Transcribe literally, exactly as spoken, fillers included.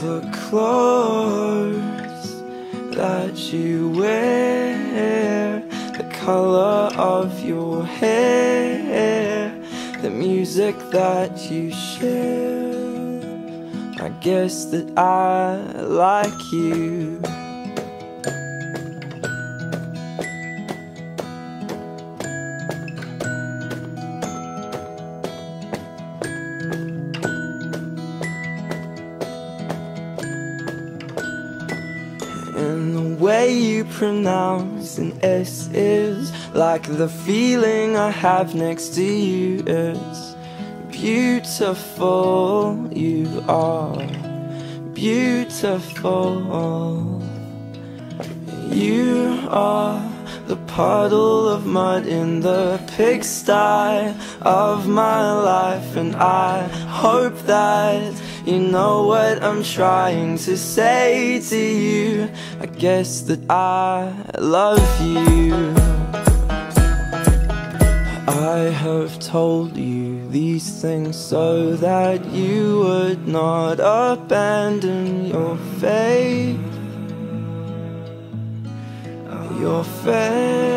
the clothes that you wear, the color of your hair, the music that you share. I guess that I like you. And the way you pronounce an S is like the feeling I have next to you. It's beautiful, you are beautiful. You are the puddle of mud in the pigsty of my life, and I hope that you know what I'm trying to say to you. I guess that I love you. I have told you these things so that you would not abandon your faith. Your faith.